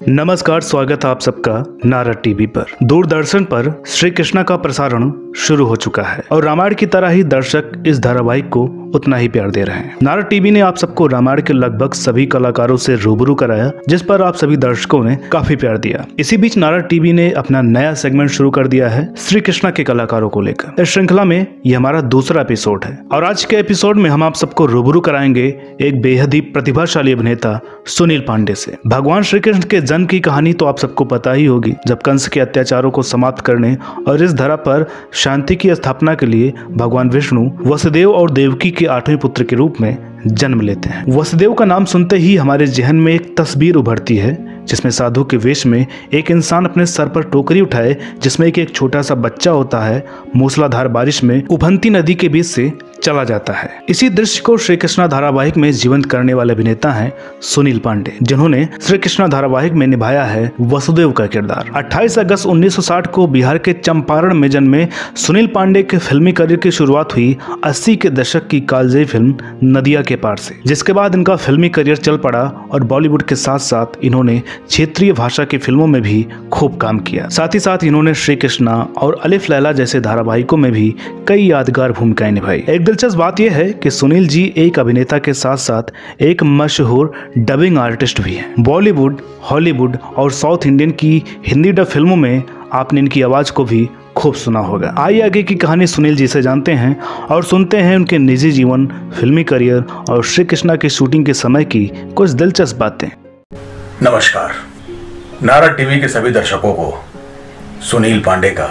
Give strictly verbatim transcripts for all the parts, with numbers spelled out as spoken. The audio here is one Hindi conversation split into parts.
नमस्कार, स्वागत है आप सबका नारद टीवी पर। दूरदर्शन पर श्री कृष्णा का प्रसारण शुरू हो चुका है और रामायण की तरह ही दर्शक इस धारावाहिक को उतना ही प्यार दे रहे हैं। नारद टीवी ने आप सबको रामायण के लगभग सभी कलाकारों से रूबरू कराया, जिस पर आप सभी दर्शकों ने काफी प्यार दिया। इसी बीच नारद टीवी ने अपना नया सेगमेंट शुरू कर दिया है श्री कृष्णा के कलाकारों को लेकर। इस श्रृंखला में ये हमारा दूसरा एपिसोड है और आज के एपिसोड में हम आप सबको रूबरू कराएंगे एक बेहद ही प्रतिभाशाली अभिनेता सुनील पांडे से। भगवान श्री कृष्ण के जन्म की कहानी तो आप सबको पता ही होगी, जब कंस के अत्याचारों को समाप्त करने और इस धरा पर शांति की स्थापना के लिए भगवान विष्णु वसुदेव और देवकी के आठवें पुत्र के रूप में जन्म लेते हैं। वसुदेव का नाम सुनते ही हमारे जहन में एक तस्वीर उभरती है, जिसमें साधु के वेश में एक इंसान अपने सर पर टोकरी उठाए, जिसमें एक, एक छोटा सा बच्चा होता है, मूसलाधार बारिश में उभनती नदी के बीच से चला जाता है। इसी दृश्य को श्री कृष्णा धारावाहिक में जीवंत करने वाले अभिनेता हैं सुनील पांडे, जिन्होंने श्री कृष्णा धारावाहिक में निभाया है वसुदेव का किरदार। अट्ठाईस अगस्त उन्नीस सौ साठ को बिहार के चंपारण में जन्मे सुनील पांडे के फिल्मी करियर की शुरुआत हुई अस्सी के दशक की कालजयी फिल्म नदिया के पार से, जिसके बाद इनका फिल्मी करियर चल पड़ा और बॉलीवुड के साथ साथ इन्होंने क्षेत्रीय भाषा की फिल्मों में भी खूब काम किया। साथ ही साथ इन्होंने श्री कृष्णा और अलिफ लैला जैसे धारावाहिकों में भी कई यादगार भूमिकाएं निभाई। एक दिलचस्प बात यह है कि सुनील जी एक अभिनेता के साथ साथ एक मशहूर डबिंग आर्टिस्ट भी हैं। बॉलीवुड, हॉलीवुड और साउथ इंडियन की हिंदी डब फिल्मों में आपने इनकी आवाज को भी खूब सुना होगा। आइए आगे की कहानी सुनील जी से जानते हैं और सुनते हैं उनके निजी जीवन, फिल्मी करियर और श्री कृष्णा की शूटिंग के समय की कुछ दिलचस्प बातें। नमस्कार, नारद टीवी के सभी दर्शकों को सुनील पांडे का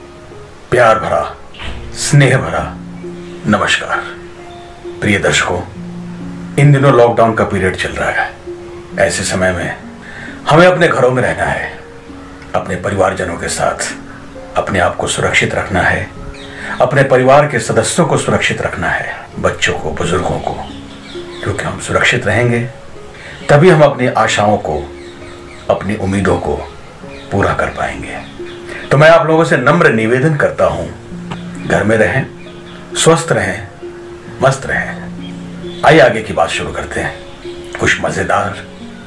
प्यार भरा, स्नेह भरा नमस्कार। प्रिय दर्शकों, इन दिनों लॉकडाउन का पीरियड चल रहा है। ऐसे समय में हमें अपने घरों में रहना है, अपने परिवारजनों के साथ अपने आप को सुरक्षित रखना है, अपने परिवार के सदस्यों को सुरक्षित रखना है, बच्चों को, बुजुर्गों को, क्योंकि हम सुरक्षित रहेंगे तभी हम अपनी आशाओं को, अपनी उम्मीदों को पूरा कर पाएंगे। तो मैं आप लोगों से नम्र निवेदन करता हूं, घर में रहें, स्वस्थ रहें, मस्त रहें। आइए आगे की बात शुरू करते हैं। कुछ मजेदार,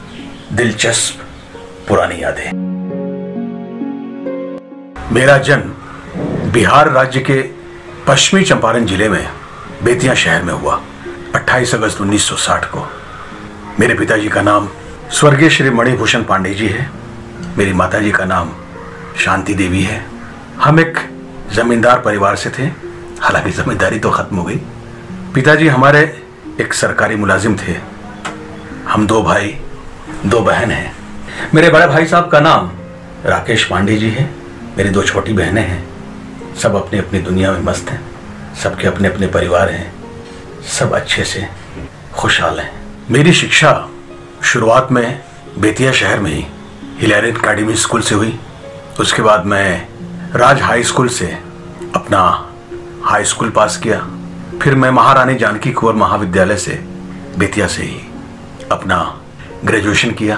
दिलचस्प पुरानी यादें। मेरा जन्म बिहार राज्य के पश्चिमी चंपारण जिले में बेतिया शहर में हुआ अट्ठाईस अगस्त उन्नीस सौ साठ को। मेरे पिताजी का नाम स्वर्गीय श्री मणिभूषण पांडे जी है। मेरी माताजी का नाम शांति देवी है। हम एक जमींदार परिवार से थे, हालांकि जमींदारी तो खत्म हो गई। पिताजी हमारे एक सरकारी मुलाजिम थे। हम दो भाई, दो बहन हैं। मेरे बड़े भाई साहब का नाम राकेश पांडे जी है। मेरी दो छोटी बहनें हैं। सब अपनी अपनी दुनिया में मस्त हैं, सबके अपने अपने परिवार हैं, सब अच्छे से खुशहाल हैं। मेरी शिक्षा शुरुआत में बेतिया शहर में ही हिलेरियन अकेडमी स्कूल से हुई। उसके बाद मैं राज हाई स्कूल से अपना हाई स्कूल पास किया। फिर मैं महारानी जानकी कुंवर महाविद्यालय से बेतिया से ही अपना ग्रेजुएशन किया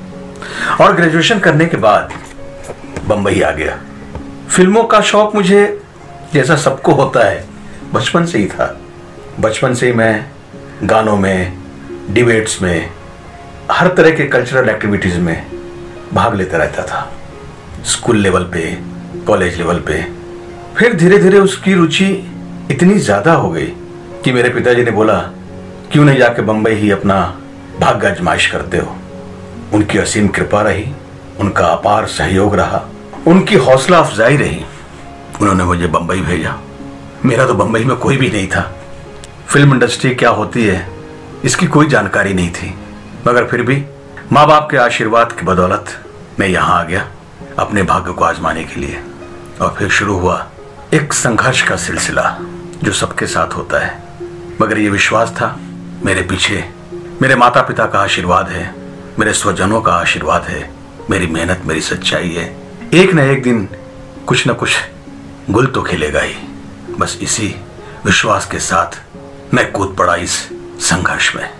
और ग्रेजुएशन करने के बाद बम्बई आ गया। फिल्मों का शौक मुझे जैसा सबको होता है बचपन से ही था। बचपन से ही मैं गानों में, डिबेट्स में, हर तरह के कल्चरल एक्टिविटीज़ में भाग लेता रहता था, स्कूल लेवल पे, कॉलेज लेवल पे। फिर धीरे धीरे उसकी रुचि इतनी ज़्यादा हो गई कि मेरे पिताजी ने बोला, क्यों नहीं जाके बम्बई ही अपना भाग्य आजमाइश करते हो। उनकी असीम कृपा रही, उनका अपार सहयोग रहा, उनकी हौसला अफजाई रही। उन्होंने मुझे बम्बई भेजा। मेरा तो बम्बई में कोई भी नहीं था। फिल्म इंडस्ट्री क्या होती है इसकी कोई जानकारी नहीं थी, मगर फिर भी माँ बाप के आशीर्वाद की बदौलत मैं यहाँ आ गया अपने भाग्य को आजमाने के लिए। और फिर शुरू हुआ एक संघर्ष का सिलसिला जो सबके साथ होता है, मगर ये विश्वास था मेरे पीछे मेरे माता पिता का आशीर्वाद है, मेरे स्वजनों का आशीर्वाद है, मेरी मेहनत, मेरी सच्चाई है। एक न एक दिन कुछ न कुछ गुल तो खिलेगा ही। बस इसी विश्वास के साथ मैं कूद पड़ा इस संघर्ष में।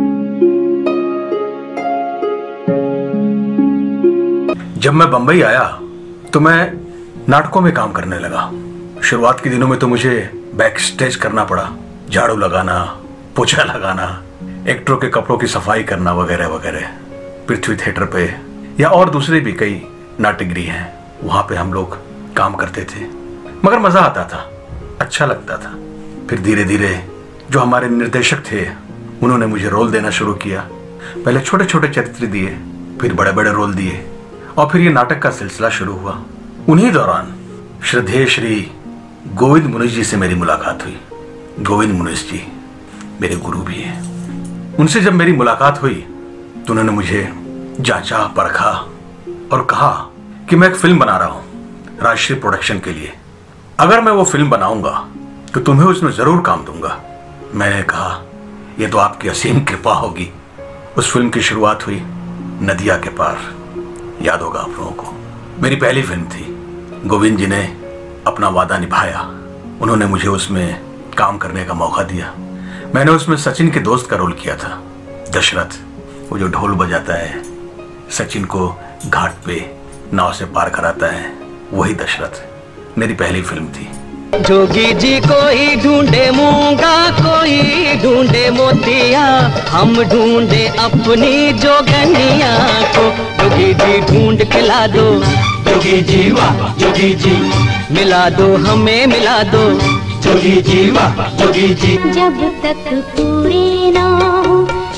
जब मैं बंबई आया तो मैं नाटकों में काम करने लगा। शुरुआत के दिनों में तो मुझे बैक स्टेज करना पड़ा, झाड़ू लगाना, पोछा लगाना, एक्टरों के कपड़ों की सफाई करना वगैरह वगैरह। पृथ्वी थिएटर पे या और दूसरे भी कई नाट्यगृह हैं, वहां पे हम लोग काम करते थे। मगर मजा आता था, अच्छा लगता था। फिर धीरे धीरे जो हमारे निर्देशक थे उन्होंने मुझे रोल देना शुरू किया। पहले छोटे छोटे चरित्र दिए, फिर बड़े बड़े रोल दिए, और फिर ये नाटक का सिलसिला शुरू हुआ। उन्हीं दौरान श्रद्धेय श्री गोविंद मुनीष जी से मेरी मुलाकात हुई। गोविंद मुनीष जी मेरे गुरु भी हैं। उनसे जब मेरी मुलाकात हुई तो उन्होंने मुझे जांचा, परखा और कहा कि मैं एक फिल्म बना रहा हूं राष्ट्रीय प्रोडक्शन के लिए। अगर मैं वो फिल्म बनाऊंगा तो तुम्हें उसमें जरूर काम दूंगा। मैंने कहा यह तो आपकी असीम कृपा होगी। उस फिल्म की शुरुआत हुई नदिया के पार। याद होगा आप लोगों को, मेरी पहली फिल्म थी। गोविंद जी ने अपना वादा निभाया, उन्होंने मुझे उसमें काम करने का मौका दिया। मैंने उसमें सचिन के दोस्त का रोल किया था, दशरथ, वो जो ढोल बजाता है, सचिन को घाट पे नाव से पार कराता है, वही दशरथ मेरी पहली फिल्म थी। जोगी जी कोई ढूंढे मूंगा, कोई ढूंढे मोतिया, हम ढूंढे अपनी जोगनिया को। जोगी जी ढूंढ के ला दो, जोगी जी वाह, जोगी जी मिला दो, हमें मिला दो, जोगी जी वाह, जोगी जी। जब तक पूरे ना हो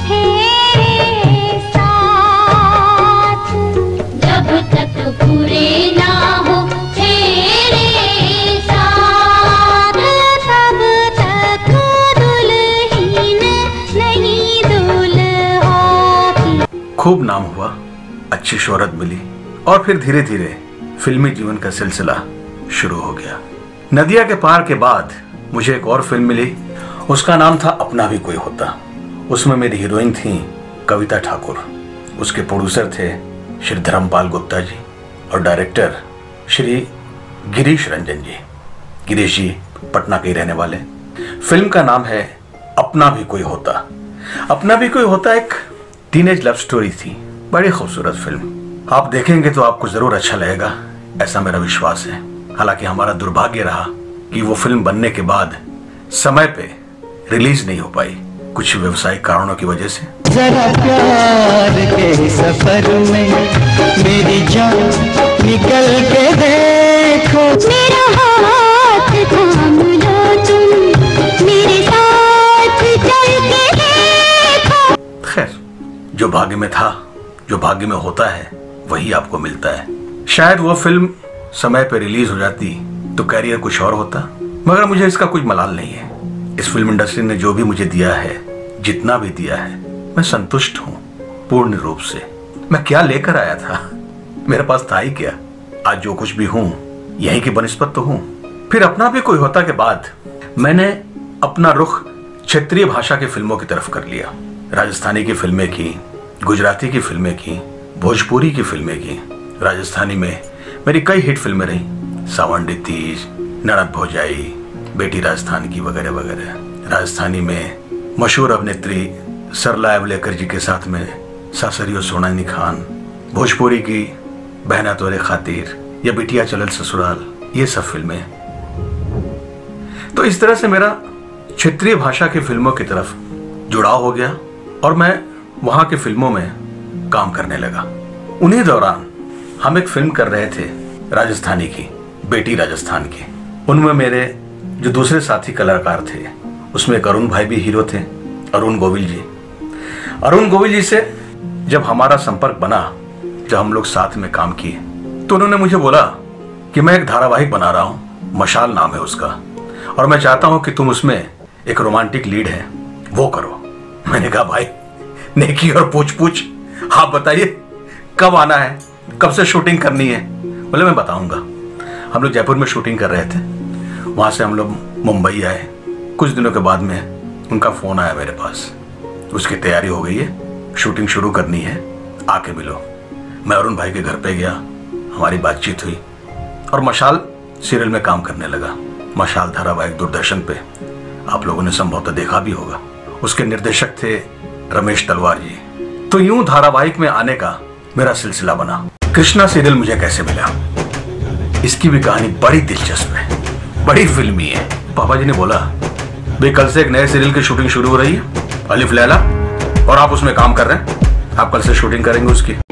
तेरे साथ, जब तक पूरे ना हो तेरे साथ, तब तक दुल्हन नहीं दुल्हा। खूब नाम हुआ, अच्छी शोहरत मिली, और फिर धीरे धीरे फिल्मी जीवन का सिलसिला शुरू हो गया। नदिया के पार के बाद मुझे एक और फिल्म मिली, उसका नाम था अपना भी कोई होता। उसमें मेरी हीरोइन थी कविता ठाकुर, उसके प्रोड्यूसर थे श्री धर्मपाल गुप्ता जी और डायरेक्टर श्री गिरीश रंजन जी। गिरीश जी पटना के ही रहने वाले। फिल्म का नाम है अपना भी कोई होता। अपना भी कोई होता एक टीनेज लव स्टोरी थी, बड़ी खूबसूरत फिल्म। आप देखेंगे तो आपको जरूर अच्छा लगेगा, ऐसा मेरा विश्वास है। हालांकि हमारा दुर्भाग्य रहा कि वो फिल्म बनने के बाद समय पे रिलीज नहीं हो पाई, कुछ व्यवसायिक कारणों की वजह से। जरा प्यार के सफर में मेरी जान निकल के देखो, मेरा हाथ थाम लो तुम, मेरे साथ चल के देखो। खैर, जो भाग्य में था, जो भाग्य में होता है, वही आपको मिलता है। शायद वो फिल्म समय पे रिलीज हो जाती तो कैरियर कुछ और होता, मगर मुझे इसका कुछ मलाल नहीं है। इस फिल्म इंडस्ट्री ने जो भी मुझे दिया है, जितना भी दिया है, मैं संतुष्ट हूँ पूर्ण रूप से। मैं क्या लेकर आया था, मेरे पास था ही क्या। आज जो कुछ भी हूँ यही की बनिस्बत तो हूँ। फिर अपना भी कोई होता के बाद मैंने अपना रुख क्षेत्रीय भाषा की फिल्मों की तरफ कर लिया। राजस्थानी की फिल्में की, गुजराती की फिल्में की, भोजपुरी की फिल्में की। राजस्थानी में मेरी कई हिट फिल्में रही, सावंडी तीज, ननद भौजाई, बेटी राजस्थान की वगैरह वगैरह। राजस्थानी में मशहूर अभिनेत्री सरला एवलेकर जी के साथ में सासरियो सोनानी खान। भोजपुरी की बहना तोरे खातिर या बिटिया चलल ससुराल, ये सब फिल्में। तो इस तरह से मेरा क्षेत्रीय भाषा की फिल्मों की तरफ जुड़ाव हो गया और मैं वहां की फिल्मों में काम करने लगा। उन्हीं दौरान हम एक फिल्म कर रहे थे राजस्थानी की, बेटी राजस्थान की। उनमें मेरे जो दूसरे साथी कलाकार थे, उसमें एक अरुण भाई भी हीरो थे, अरुण गोविल जी। अरुण गोविल जी से जब हमारा संपर्क बना, जब हम लोग साथ में काम किए, तो उन्होंने मुझे बोला कि मैं एक धारावाहिक बना रहा हूँ, मशाल नाम है उसका, और मैं चाहता हूँ कि तुम उसमें एक रोमांटिक लीड है, वो करो। मैंने कहा भाई नेकी और पूछ पूछ, आप बताइए कब आना है, कब से शूटिंग करनी है। बोले मैं बताऊंगा। हम लोग जयपुर में शूटिंग कर रहे थे, वहां से हम लोग मुंबई आए। कुछ दिनों के बाद में उनका फोन आया मेरे पास, उसकी तैयारी हो गई है, शूटिंग शुरू करनी है, आके मिलो। मैं अरुण भाई के घर पे गया, हमारी बातचीत हुई और मशाल सीरियल में काम करने लगा। मशाल धारावाहिक दूरदर्शन पे आप लोगों ने संभवतः देखा भी होगा। उसके निर्देशक थे रमेश तलवार जी। तो यूं धारावाहिक में आने का मेरा सिलसिला बना। कृष्णा सीरियल मुझे कैसे मिला, इसकी भी कहानी बड़ी दिलचस्प है, बड़ी फिल्मी है। पापा जी ने बोला भाई कल से एक नए सीरियल की शूटिंग शुरू हो रही है, अलिफ लैला, और आप उसमें काम कर रहे हैं, आप कल से शूटिंग करेंगे उसकी।